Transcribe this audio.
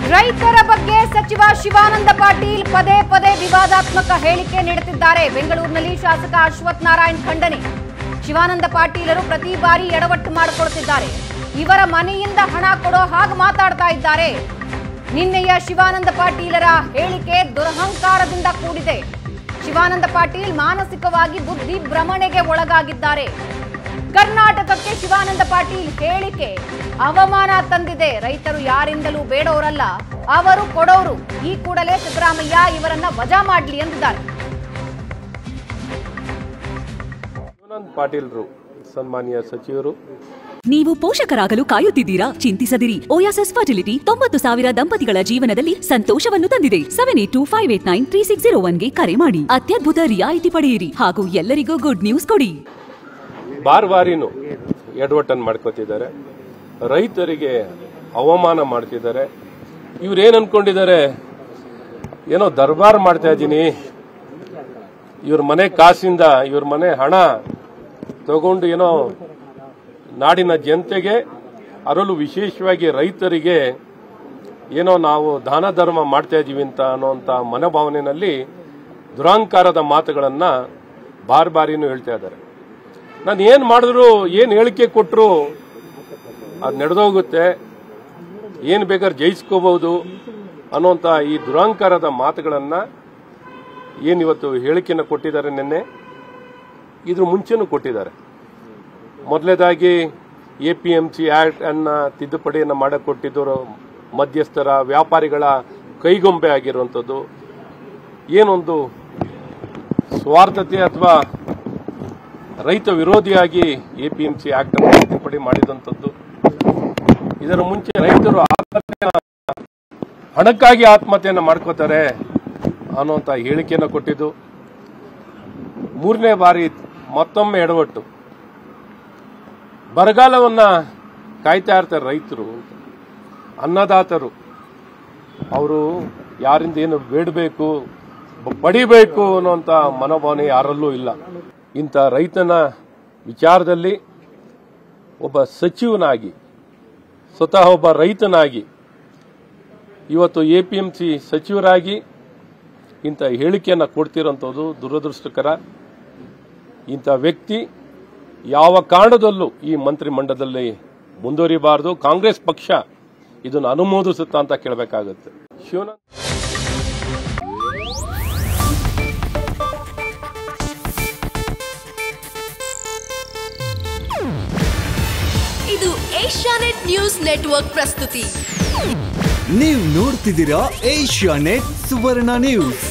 ರೈತರ ಬಗ್ಗೆ ಸಚಿವ ಶಿವಾನಂದ ಪಾಟೀಲ್ ಪದೇ ಪದೇ ವಿವಾದಾತ್ಮಕ ಹೇಳಿಕೆ ನೀಡುತ್ತಿದ್ದಾರೆ. ಬೆಂಗಳೂರಿನಲ್ಲಿ ಶಾಸಕ ಅಶ್ವಥ್ ನಾರಾಯಣ್ ಖಂಡನೆ. ಶಿವಾನಂದ ಪಾಟೀಲರು ಪ್ರತಿ ಬಾರಿ ಎಡವಟ್ಟು ಮಾಡಿಕೊಡುತ್ತಿದ್ದಾರೆ. ಇವರ ಮನೆಯಿಂದ ಹಣ ಕೊಡೋ ಹಾಗೆ ಮಾತಾಡ್ತಾ ಇದ್ದಾರೆ. ನಿನ್ನೆಯ ಶಿವಾನಂದ ಪಾಟೀಲರ ಹೇಳಿಕೆ ದುರಹಂಕಾರದಿಂದ ಕೂಡಿದೆ. ಶಿವಾನಂದ ಪಾಟೀಲ್ ಮಾನಸಿಕವಾಗಿ ಬುದ್ಧಿ ಭ್ರಮಣೆಗೆ ಒಳಗಾಗಿದ್ದಾರೆ. ಕರ್ನಾಟಕಕ್ಕೆ ಶಿವಾನಂದ ಪಾಟೀಲ್ ಹೇಳಿಕೆ ಅವಮಾನ ತಂದಿದೆ. ರೈತರು ಯಾರಿಂದಲೂ ಬೇಡವರಲ್ಲ, ಅವರು ಕೊಡೋರು. ಈ ಕೂಡಲೇ ಸಿದ್ದರಾಮಯ್ಯ ಇವರನ್ನ ವಜಾ ಮಾಡಲಿ ಎಂದಿದ್ದಾರೆ. ಶಿವಾನಂದ ಪಾಟೀಲ್ರು ಸನ್ಮಾನ್ಯ ಸಚಿವರು. ನೀವು ಪೋಷಕರಾಗಲು ಕಾಯುತ್ತಿದ್ದೀರಾ? ಚಿಂತಿಸದಿರಿ. ಓಯಾಸಿಸ್ ಫರ್ಟಿಲಿಟಿ 90,000 ದಂಪತಿಗಳ ಜೀವನದಲ್ಲಿ ಸಂತೋಷವನ್ನು ತಂದಿದೆ. 7825893601ಗೆ ಕರೆ ಮಾಡಿ. ಅತ್ಯದ್ಭುತ ರಿಯಾಯಿತಿ ಪಡೆಯಿರಿ ಹಾಗೂ ಎಲ್ಲರಿಗೂ ಗುಡ್ ನ್ಯೂಸ್ ಕೊಡಿ. ಬಾರ್ವಾರಿನೂ ಎಡವಟ್ಟನ್ನು ಮಾಡ್ಕೋತಿದ್ದಾರೆ. ರೈತರಿಗೆ ಅವಮಾನ ಮಾಡ್ತಿದ್ದಾರೆ. ಇವ್ರೇನು ಅನ್ಕೊಂಡಿದ್ದಾರೆ, ಏನೋ ದರ್ಬಾರ್ ಮಾಡ್ತಾ ಇದ್ದೀನಿ, ಇವ್ರ ಮನೆ ಕಾಸಿಂದ ಇವ್ರ ಮನೆ ಹಣ ತಗೊಂಡು ಏನೋ ನಾಡಿನ ಜನತೆಗೆ, ಅದರಲ್ಲೂ ವಿಶೇಷವಾಗಿ ರೈತರಿಗೆ ಏನೋ ನಾವು ದಾನ ಧರ್ಮ ಮಾಡ್ತಾ ಇದೀವಿ ಅಂತ ಅನ್ನೋಂಥ ಮನೋಭಾವನೆಯಲ್ಲಿ ದುರಹಂಕಾರದ ಮಾತುಗಳನ್ನು ಬಾರಿನೂ ಹೇಳ್ತಾ ಇದ್ದಾರೆ. ನಾನು ಏನು ಮಾಡಿದ್ರು, ಏನು ಹೇಳಿಕೆ ಕೊಟ್ಟರು ಅದು ನಡೆದೋಗುತ್ತೆ, ಏನು ಬೇಕಾದ್ರೆ ಜಯಿಸ್ಕೋಬಹುದು ಅನ್ನೋಂಥ ಈ ದುರಹಂಕಾರದ ಮಾತುಗಳನ್ನು ಏನಿವತ್ತು ಹೇಳಿಕೆಯನ್ನು ಕೊಟ್ಟಿದ್ದಾರೆ. ನಿನ್ನೆ ಇದ್ರ ಮುಂಚೆನೂ ಕೊಟ್ಟಿದ್ದಾರೆ. ಮೊದಲನೇದಾಗಿ APMC ಆಕ್ಟ್ ಅನ್ನ ತಿದ್ದುಪಡಿಯನ್ನು ಮಾಡಿಕೊಟ್ಟಿದ್ದರು ಮಧ್ಯಸ್ಥರ ವ್ಯಾಪಾರಿಗಳ ಕೈಗೊಂಬೆ ಆಗಿರುವಂಥದ್ದು. ಏನೊಂದು ಸ್ವಾರ್ಥತೆ ಅಥವಾ ರೈತ ವಿರೋಧಿಯಾಗಿ APMC ಆಕ್ಟ್ ಅನ್ನು ತಿದ್ದುಪಡಿ ಮಾಡಿದಂಥದ್ದು. ಇದರ ಮುಂಚೆ ರೈತರು ಹಣಕ್ಕಾಗಿ ಆತ್ಮಹತ್ಯೆಯನ್ನು ಮಾಡ್ಕೋತಾರೆ ಅನ್ನುವಂಥ ಹೇಳಿಕೆಯನ್ನು ಕೊಟ್ಟಿದ್ದು. ಮೂರನೇ ಬಾರಿ ಮತ್ತೊಮ್ಮೆ ಎಡವಟ್ಟು. ಬರಗಾಲವನ್ನ ಕಾಯ್ತಾ ಇರ್ತಾರೆ ರೈತರು, ಅನ್ನದಾತರು. ಅವರು ಯಾರಿಂದ ಏನು ಬೇಡಬೇಕು, ಪಡಿಬೇಕು ಅನ್ನುವಂಥ ಮನೋಭಾವನೆ ಯಾರಲ್ಲೂ ಇಲ್ಲ. ಇಂಥ ರೈತನ ವಿಚಾರದಲ್ಲಿ ಒಬ್ಬ ಸಚಿವನಾಗಿ, ಸ್ವತಃ ಒಬ್ಬ ರೈತನಾಗಿ, ಇವತ್ತು APMC ಸಚಿವರಾಗಿ ಇಂಥ ಹೇಳಿಕೆಯನ್ನು ಕೊಡ್ತಿರೋಂಥದ್ದು ದುರದೃಷ್ಟಕರ. ಇಂಥ ವ್ಯಕ್ತಿ ಯಾವ ಕಾರಣದಲ್ಲೂ ಈ ಮಂತ್ರಿಮಂಡಲದಲ್ಲಿ ಮುಂದುವರಿಬಾರದು. ಕಾಂಗ್ರೆಸ್ ಪಕ್ಷ ಇದನ್ನು ಅನುಮೋದಿಸುತ್ತಾ ಅಂತ ಕೇಳಬೇಕಾಗುತ್ತೆ. ಶಿವಾನಂದ ಇದು ಏಷ್ಯಾನೆಟ್ ನ್ಯೂಸ್ ನೆಟ್ವರ್ಕ್ ಪ್ರಸ್ತುತಿ. ನೀವು ನೋಡ್ತಿದ್ದೀರಾ ಏಷ್ಯಾನೆಟ್ ಸುವರ್ಣ ನ್ಯೂಸ್.